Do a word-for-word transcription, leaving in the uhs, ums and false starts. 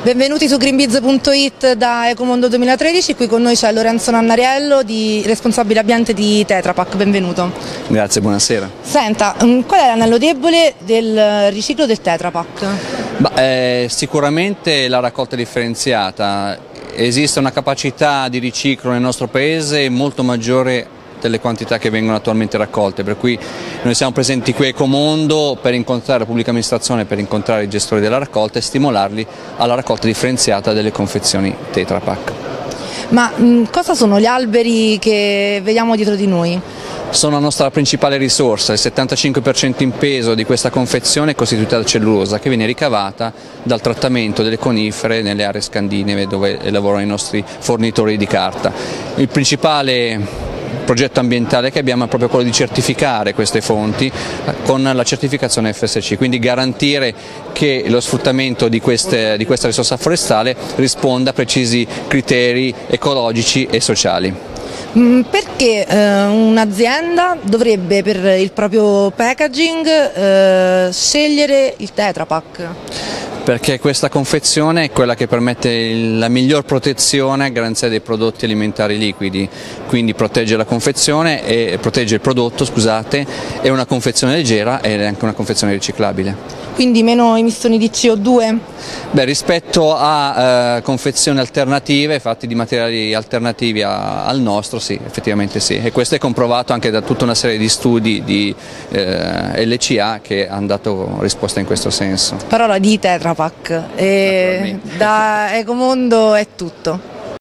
Benvenuti su greenbiz punto it da Ecomondo duemilatredici, qui con noi c'è Lorenzo Nannariello, di, responsabile ambiente di Tetra Pak, benvenuto. Grazie, buonasera. Senta, qual è l'anello debole del riciclo del Tetra Pak? Bah, eh, sicuramente la raccolta differenziata. Esiste una capacità di riciclo nel nostro paese molto maggiore delle quantità che vengono attualmente raccolte, per cui noi siamo presenti qui a Ecomondo per incontrare la pubblica amministrazione, per incontrare i gestori della raccolta e stimolarli alla raccolta differenziata delle confezioni Tetra Pak. Ma mh, cosa sono gli alberi che vediamo dietro di noi? Sono la nostra principale risorsa, il settantacinque per cento in peso di questa confezione è costituita da cellulosa che viene ricavata dal trattamento delle conifere nelle aree scandinave dove lavorano i nostri fornitori di carta. Il principale progetto ambientale che abbiamo è proprio quello di certificare queste fonti con la certificazione F S C, quindi garantire che lo sfruttamento di, queste, di questa risorsa forestale risponda a precisi criteri ecologici e sociali. Perché eh, un'azienda dovrebbe per il proprio packaging eh, scegliere il Tetra Pak? Perché questa confezione è quella che permette la miglior protezione a garanzia dei prodotti alimentari liquidi, quindi protegge la confezione e protegge il prodotto, scusate, è una confezione leggera ed è anche una confezione riciclabile. Quindi meno emissioni di C O due? Beh, rispetto a eh, confezioni alternative, fatti di materiali alternativi a, al nostro, sì, effettivamente sì, e questo è comprovato anche da tutta una serie di studi di eh, L C A che hanno dato risposta in questo senso. Parola di Tetra Pak, e da Ecomondo è tutto.